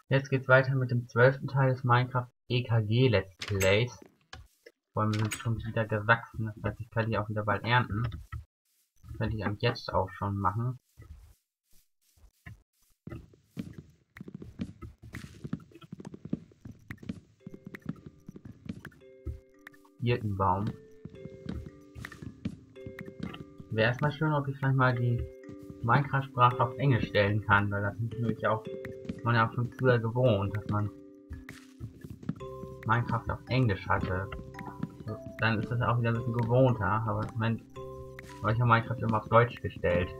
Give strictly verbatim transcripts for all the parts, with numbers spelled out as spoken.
Jetzt geht's weiter mit dem zwölften Teil des Minecraft E K G Let's Plays. Vor allem sind schon wieder gewachsen, das heißt, ich kann die auch wieder bald ernten. Das könnte ich am jetzt auch schon machen. Birkenbaum. Wäre erstmal schön, ob ich vielleicht mal die Minecraft-Sprache auf Englisch stellen kann, weil das ist natürlich auch, man ja auch schon früher gewohnt, dass man Minecraft auf Englisch hatte. Dann ist das auch wieder ein bisschen gewohnter, aber im Moment habe ich ja Minecraft immer auf Deutsch gestellt.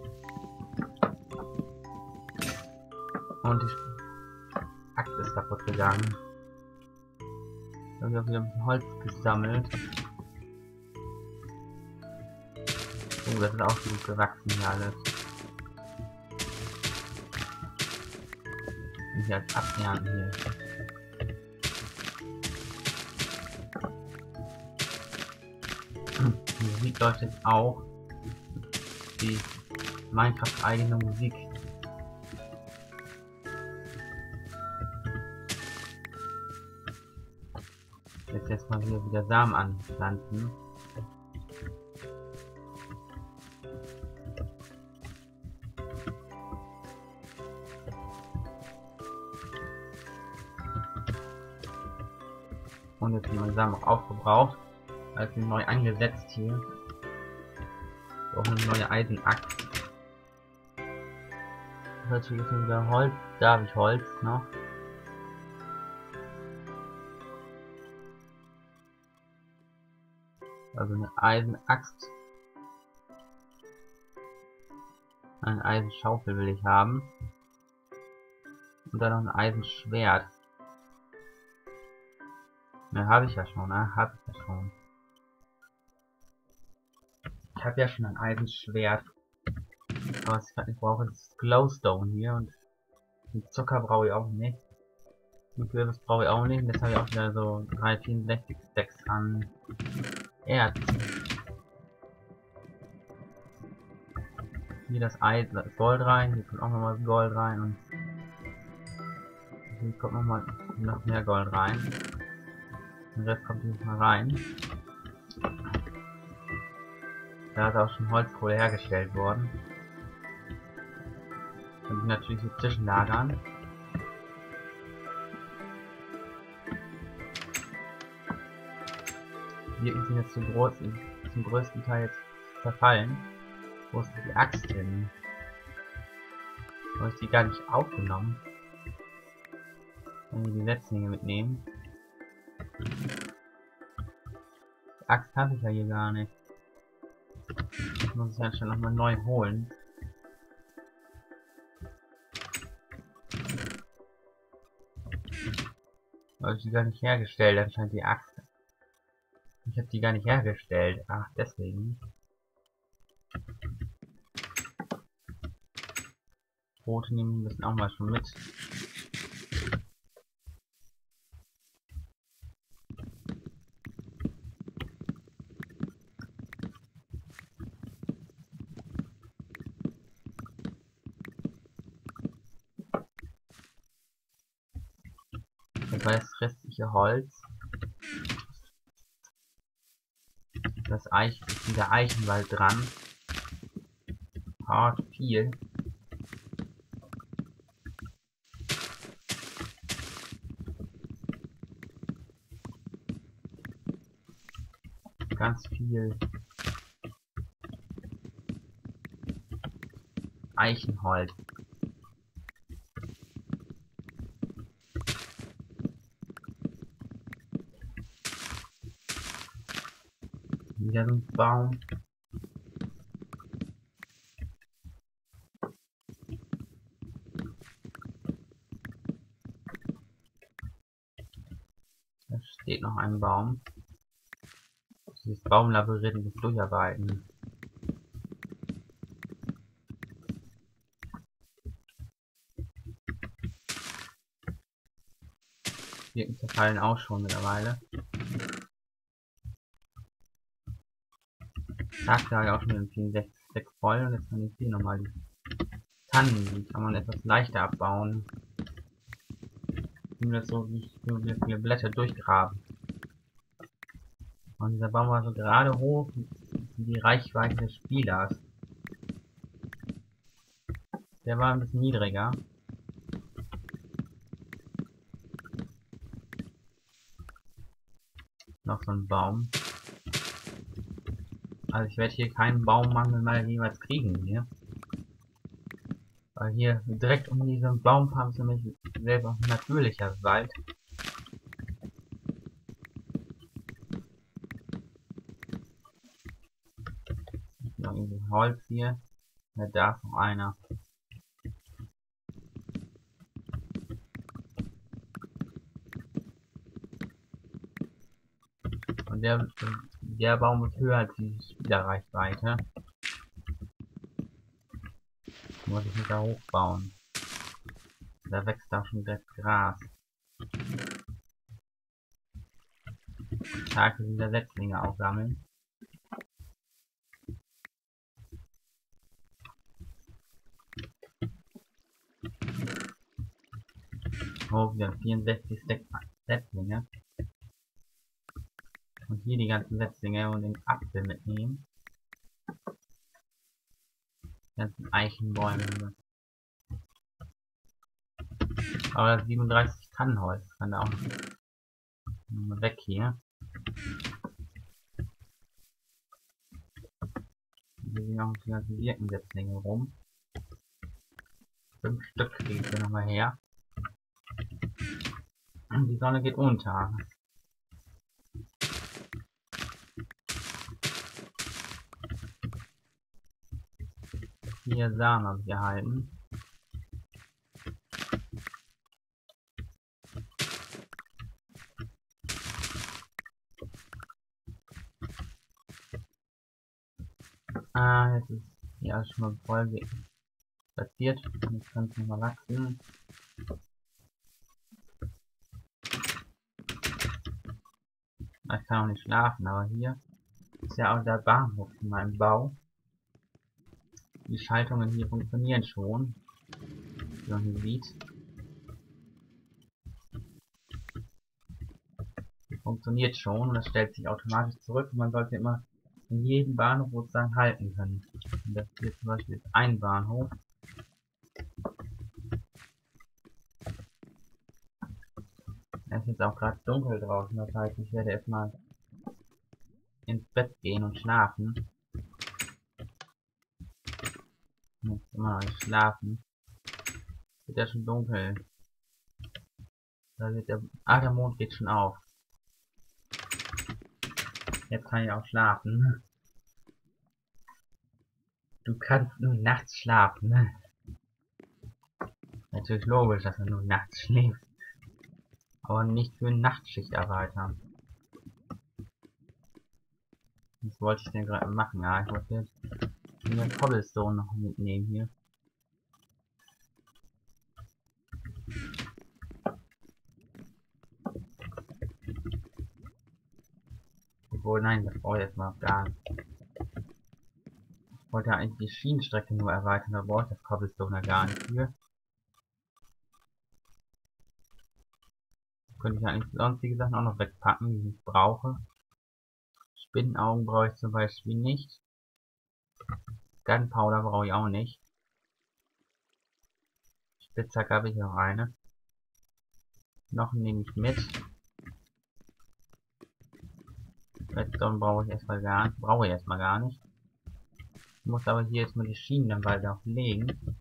Und die Axt ist kaputt gegangen. Da habe ich auch wieder ein bisschen Holz gesammelt. Oh, das ist auch gut gewachsen hier alles. Und hier als Abernten hier. Die Musik läuft jetzt auch. Die Minecraft eigene Musik. Jetzt erstmal hier wieder Samen anpflanzen. Und jetzt sind meine Samen auch aufgebraucht. Also neu angesetzt hier. Auch eine neue Eisenaxt. Natürlich ist wieder Holz. Da habe ich Holz noch. Also eine Eisenaxt. Eine Eisenschaufel will ich haben. Und dann noch ein Eisenschwert. Ne, habe ich ja schon, ne? Habe ich ja schon. Ich habe ja schon ein Eisenschwert. Aber was ich gerade nicht brauche, ist Glowstone hier. Und den Zucker brauche ich auch nicht. Und Kürbis brauche ich auch nicht. Und jetzt habe ich auch wieder so drei vierundsechzig Stacks an Erz. Hier das Eis, das Gold rein. Hier kommt auch nochmal Gold rein. Und hier kommt nochmal noch mehr Gold rein. Und jetzt kommt hier mal rein. Da ist auch schon Holzkohle hergestellt worden. Kann ich natürlich hier zwischenlagern. Hier ist jetzt zu groß, zum größten Teil jetzt verfallen. Wo ist die Axt hin? Habe ich die gar nicht aufgenommen? Wenn wir die Setzlinge mitnehmen. Die Axt habe ich ja hier gar nicht. Das muss ich ja schon nochmal neu holen. Habe ich die gar nicht hergestellt, anscheinend die Axt. Ich habe die gar nicht hergestellt. Ach, deswegen. Brote nehmen müssen auch mal schon mit. Das war das restliche Holz. Das Eich, der Eichenwald dran. Hart viel. Ganz viel Eichenholz. Wieder so ein Baum. Da steht noch ein Baum. Dieses Baumlabyrinth muss durcharbeiten. Birken zerfallen auch schon mittlerweile. Zack, da habe ich auch schon den vierundsechzig Stack voll und jetzt kann ich hier nochmal die Tannen, die kann man etwas leichter abbauen. ihm das so nicht so viele Blätter durchgraben. Und dieser Baum war so gerade hoch wie die Reichweite des Spielers. Der war ein bisschen niedriger. Noch so ein Baum. Also ich werde hier keinen Baummangel mal jemals kriegen hier. Weil hier direkt um diesen Baumfarm ist nämlich selber ein natürlicher Wald. Noch irgendwie Holz hier. Ja, da ist noch einer. Und der, der Baum ist höher als die Spielerreichweite. Muss ich nicht da hochbauen. Da wächst auch schon das Gras. Tage wieder Setzlinge aufsammeln. Oh, wieder vierundsechzig Setzlinge. Und hier die ganzen Setzlinge und den Apfel mitnehmen. Die ganzen Eichenbäume. Aber das siebenunddreißig Tannenholz kann da auch noch weg hier. Hier sind auch die ganzen Birkensetzlinge rum. Fünf Stück kriege ich hier nochmal her. Und die Sonne geht unter. Vier Samen habe ich erhalten. Ah, jetzt ist hier alles schon mal voll platziert. Jetzt kann es nochmal wachsen. Ich kann auch nicht schlafen, aber hier ist ja auch der Bahnhof in meinem Bau. Die Schaltungen hier funktionieren schon. Wie man hier sieht. Die funktioniert schon und das stellt sich automatisch zurück. Und man sollte immer in jedem Bahnhof sozusagen halten können. Und das hier zum Beispiel ist ein Bahnhof. Es ist jetzt auch gerade dunkel draußen, das heißt, ich werde erstmal ins Bett gehen und schlafen. Jetzt immer noch schlafen. Wird ja schon dunkel. Da wird der, ah, der Mond geht schon auf. Jetzt kann ich auch schlafen. Du kannst nur nachts schlafen. Natürlich logisch, dass er nur nachts schläft. Aber nicht für Nachtschichtarbeiter. Was wollte ich denn gerade machen? Ja, ich wollte jetzt den Cobblestone noch mitnehmen hier. Obwohl, nein, das brauche ich jetzt mal gar nicht. Ich wollte ja eigentlich die Schienenstrecke nur erweitern, da brauche ich das Cobblestone ja gar nicht für. Könnte ich eigentlich sonstige Sachen auch noch wegpacken, die ich brauche. Spinnenaugen brauche ich zum Beispiel nicht. Gunpowder brauche ich auch nicht. Spitzhacke habe ich noch eine. Noch nehme ich mit. Redstone brauche ich erstmal gar nicht. Brauche ich erstmal gar nicht. Ich muss aber hier jetzt mal die Schienen dann bald auch legen.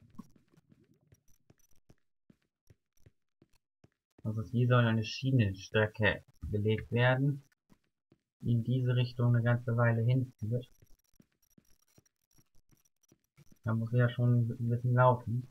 Also hier soll eine Schienenstrecke gelegt werden, die in diese Richtung eine ganze Weile hinführt. Da muss ich ja schon ein bisschen laufen.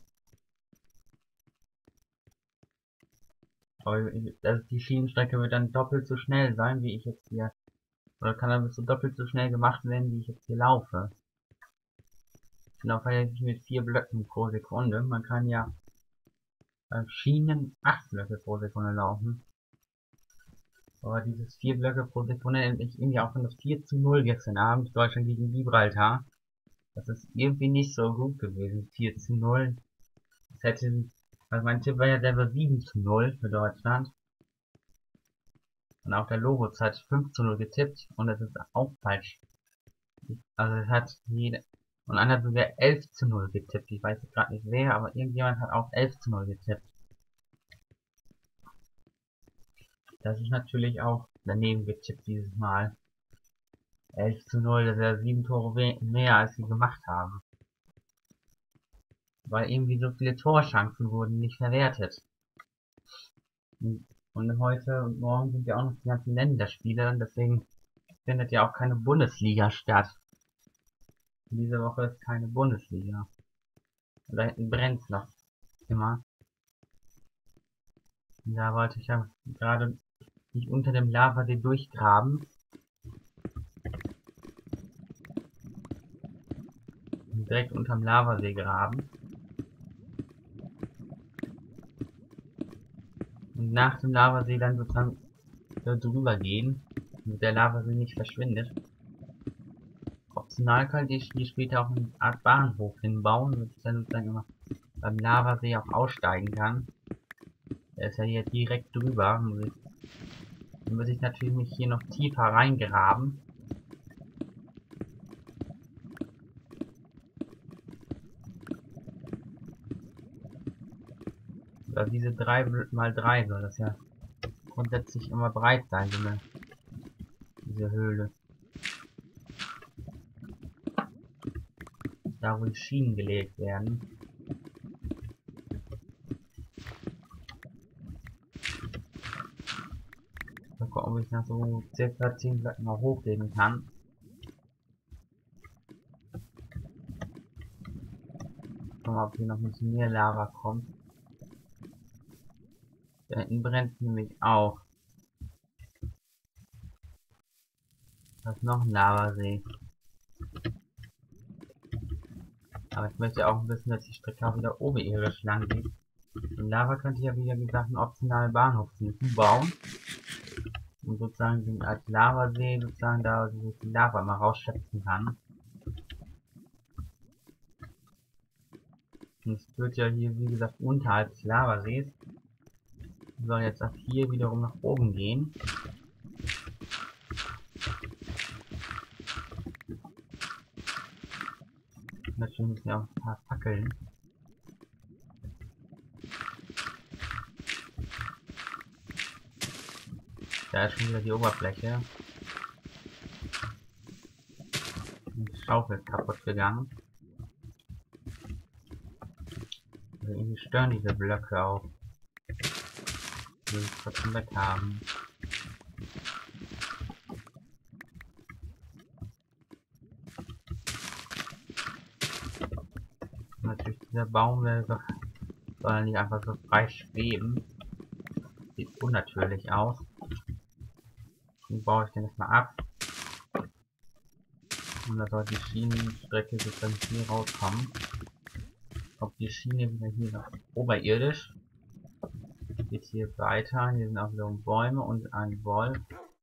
Aber also die Schienenstrecke wird dann doppelt so schnell sein, wie ich jetzt hier. Oder kann dann so doppelt so schnell gemacht werden, wie ich jetzt hier laufe. Ich laufe jetzt mit vier Blöcken pro Sekunde. Man kann ja beim Schienen acht Blöcke pro Sekunde laufen. Aber dieses vier Blöcke pro Sekunde nennt mich irgendwie auch von das vier zu null gestern Abend, Deutschland gegen Gibraltar. Das ist irgendwie nicht so gut gewesen, vier zu null. Das hätte Also mein Tipp war ja selber sieben zu null für Deutschland. Und auf der Logos hat fünf zu null getippt und das ist auch falsch. Also es hat jede, und einer hat sogar elf zu null getippt. Ich weiß gerade nicht wer, aber irgendjemand hat auch elf zu null getippt. Das ist natürlich auch daneben getippt dieses Mal. elf zu null, das ist ja sieben Tore mehr, als sie gemacht haben. Weil irgendwie so viele Torchancen wurden nicht verwertet. Und heute und morgen sind ja auch noch die ganzen Länderspiele, und deswegen findet ja auch keine Bundesliga statt. Diese Woche ist keine Bundesliga. Da hinten brennt's noch immer. Und da wollte ich ja gerade nicht unter dem Lavasee durchgraben. Und direkt unterm Lavasee graben. Und nach dem Lavasee dann sozusagen da drüber gehen, damit der Lavasee nicht verschwindet. Optional könnt ihr hier später auch eine Art Bahnhof hinbauen, damit ich dann sozusagen immer beim Lavasee auch aussteigen kann. Der ist ja hier direkt drüber. Muss ich, dann muss ich natürlich mich hier noch tiefer reingraben. Oder diese drei mal drei soll das ja grundsätzlich immer breit sein, so eine, diese Höhle. Da wo die Schienen gelegt werden. Mal gucken, ob ich nach so circa zehn Blöcken mal hochlegen kann. Gucken mal, ob hier noch ein bisschen mehr Lava kommt. Da hinten brennt nämlich auch. Da ist noch ein Lavasee. Aber ich möchte auch ein bisschen, dass die Strecke auch wieder oberirdisch lang geht. Im Lava könnte ich ja, wie gesagt, einen optionalen Bahnhof bauen. Und sozusagen den als Lavasee, sozusagen da, wo ich die Lava mal rausschöpfen kann. Und es wird ja hier, wie gesagt, unterhalb des Lavasees. Wir sollen jetzt ab hier wiederum nach oben gehen. Natürlich müssen wir auch ein paar Fackeln. Da ist schon wieder die Oberfläche. Die Schaufel ist kaputt gegangen. Also irgendwie stören diese Blöcke auch. Die wir trotzdem weg haben. Und natürlich dieser Baum soll nicht einfach so frei schweben. Sieht unnatürlich aus. Dann baue ich den erstmal ab. Und da soll die Schienenstrecke sozusagen hier rauskommen. Ob die Schiene wieder hier noch oberirdisch. Geht hier weiter. Hier sind auch wieder Bäume und ein Wolf.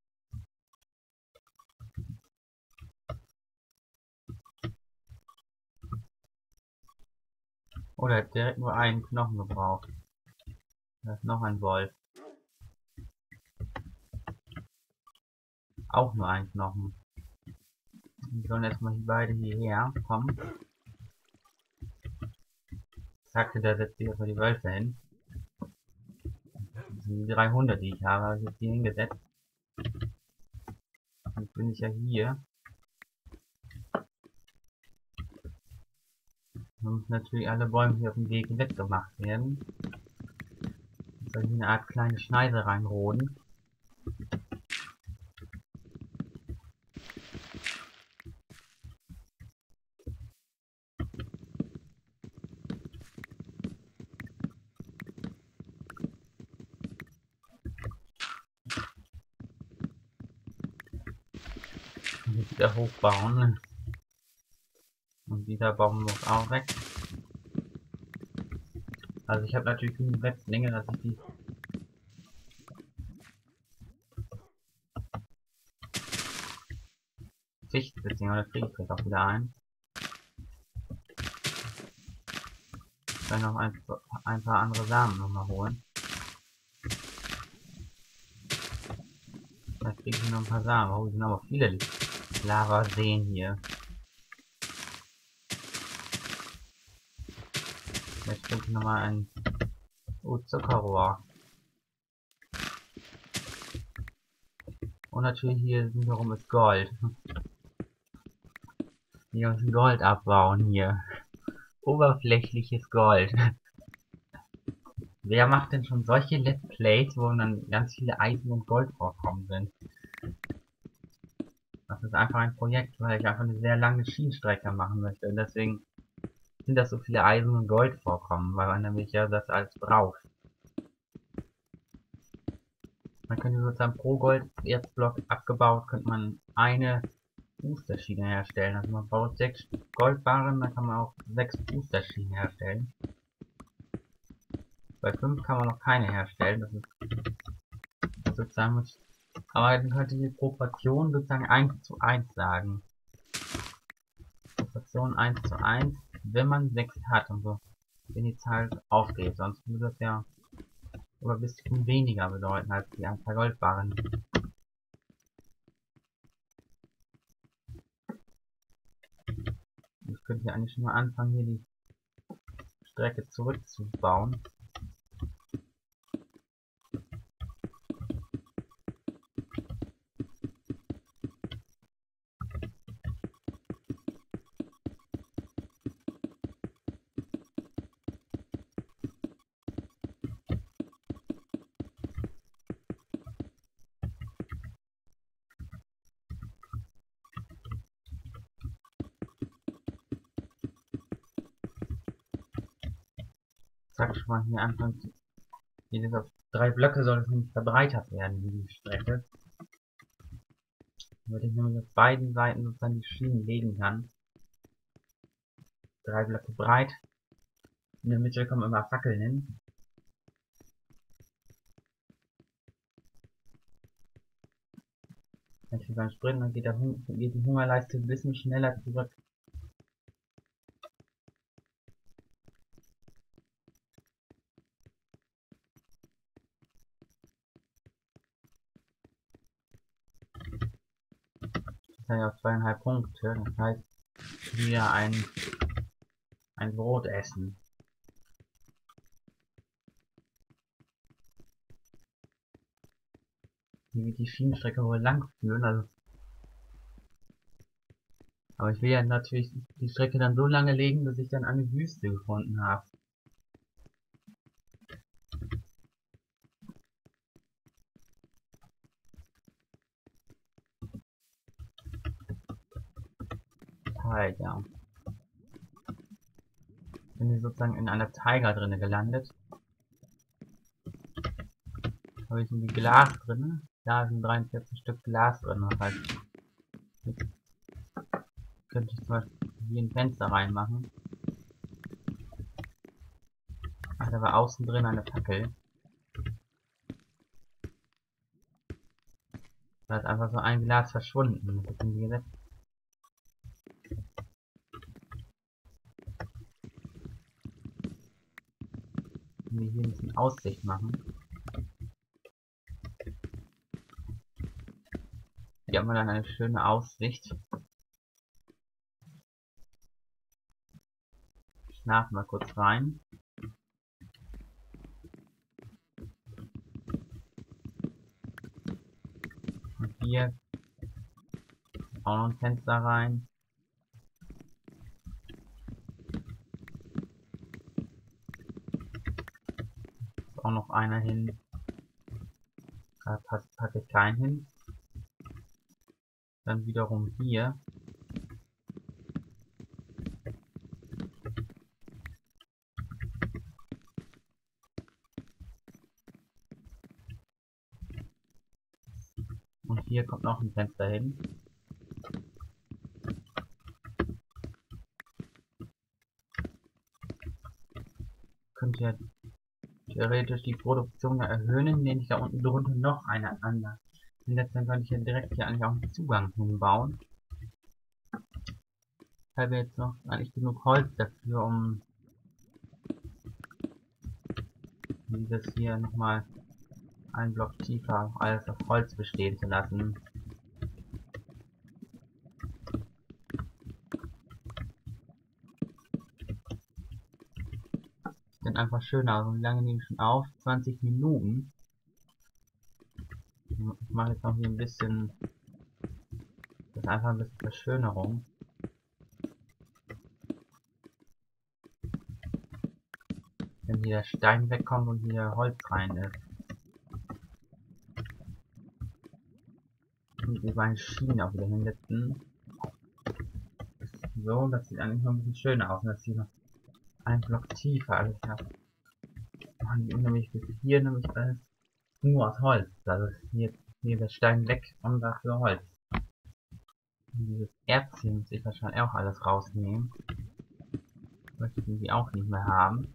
Oder hat direkt nur einen Knochen gebraucht. Da ist noch ein Wolf. Auch nur ein Knochen. Wir sollen erstmal beide hierher kommen. Zack, da setzt sich erstmal die Wölfe hin. Das sind die dreihundert, die ich habe, habe ich jetzt hier hingesetzt. Jetzt bin ich ja hier. Dann müssen natürlich alle Bäume hier auf dem Weg weggemacht werden. Jetzt soll hier eine Art kleine Schneise reinroden. Und wieder hochbauen. Und dieser Baum muss auch weg. Also ich habe natürlich genug Setzlinge, dass ich die Fichten beziehungsweise kriege ich vielleicht auch wieder ein. Dann noch ein, ein paar andere Samen nochmal holen. Vielleicht kriege ich noch ein paar Samen. Oh, hier sind aber viele Lavaseen hier. Vielleicht kriege ich nochmal ein oh, Zuckerrohr. Und natürlich hier wiederum ist Gold. Wir müssen Gold abbauen hier. Oberflächliches Gold. Wer macht denn schon solche Let's Plays, wo dann ganz viele Eisen und Gold vorkommen sind? Das ist einfach ein Projekt, weil ich einfach eine sehr lange Schienenstrecke machen möchte. Und deswegen sind das so viele Eisen und Gold vorkommen, weil man nämlich ja das alles braucht. Man könnte sozusagen pro Gold-Erzblock abgebaut, könnte man eine Boosterschiene herstellen. Also man baut sechs Goldbarren, dann kann man auch sechs Boosterschienen herstellen. Bei fünf kann man noch keine herstellen, das ist sozusagen mit, aber dann könnte die Proportion sozusagen eins zu eins sagen. Proportion eins zu eins, wenn man sechs hat und so, wenn die Zahl aufgeht, sonst würde das ja oder ein bisschen weniger bedeuten als die Anzahl Goldbarren. Ich könnte hier eigentlich schon mal anfangen, hier die Strecke zurückzubauen. Sag schon mal hier anfangen zu. Jedes auf drei Blöcke soll es nicht verbreitert werden, die Strecke. Damit ich nämlich auf beiden Seiten sozusagen die Schienen legen kann. Drei Blöcke breit. In der Mitte kommen immer Fackeln hin. Wenn ich beim Sprinten, dann geht, der Hung geht die Hungerleiste ein bisschen schneller zurück. Das sind ja zweieinhalb Punkte. Das heißt, wieder ein, ein Brot essen. Hier wird die Schienenstrecke wohl lang führen, also. Aber ich will ja natürlich die Strecke dann so lange legen, bis ich dann eine Wüste gefunden habe. Halt, ja. Bin hier sozusagen in einer Tiger drinne gelandet. Habe ich irgendwie Glas drin. Da sind dreiundvierzig Stück Glas drin. Das heißt, jetzt könnte ich zum Beispiel hier ein Fenster reinmachen. Ach, da war außen drin eine Fackel. Da ist einfach so ein Glas verschwunden. Das sind die gesetzt. Wir hier ein bisschen Aussicht machen. Hier haben wir dann eine schöne Aussicht. Schlafen wir kurz rein. Und hier auch noch ein Fenster rein. Auch noch einer hin. Da passt, packe ich keinen hin. Dann wiederum hier. Und hier kommt noch ein Fenster hin. Könnt ihr theoretisch die Produktion erhöhen, indem ich da unten drunter noch eine andere. Und jetzt dann könnte ich ja direkt hier eigentlich auch einen Zugang hinbauen. Ich habe jetzt noch eigentlich genug Holz dafür, um dieses hier nochmal einen Block tiefer alles auf Holz bestehen zu lassen. Dann einfach schöner. Also wie lange nehme ich schon auf? zwanzig Minuten. Ich mache jetzt noch hier ein bisschen, das ist einfach ein bisschen Verschönerung. Wenn hier der Stein wegkommt und hier Holz rein ist. Und über eine Schiene auch wieder hinsetzen. So, das sieht eigentlich noch ein bisschen schöner aus. Und das hier noch ein Block tiefer alles hat. Machen die nämlich bis hier nämlich alles nur aus Holz. Also hier, hier der Stein weg und dafür Holz. Und dieses Erz hier muss ich wahrscheinlich auch alles rausnehmen. Möchte ich irgendwie auch nicht mehr haben.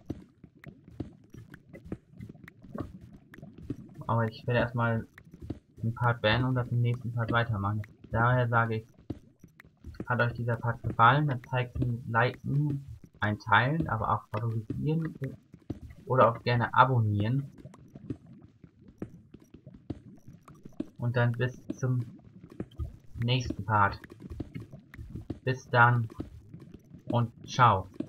Aber ich werde erstmal den Part beenden und das im nächsten Part weitermachen. Daher sage ich, hat euch dieser Part gefallen, dann zeigt mir liken, ein Teilen, aber auch favorisieren oder auch gerne abonnieren. Und dann bis zum nächsten Part. Bis dann und ciao.